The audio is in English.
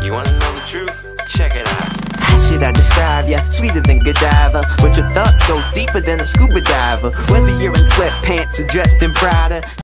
You wanna know the truth? Check it out. How should I describe ya? Sweeter than Godiva, but your thoughts go deeper than a scuba diver. Whether you're in sweatpants or dressed in Prada,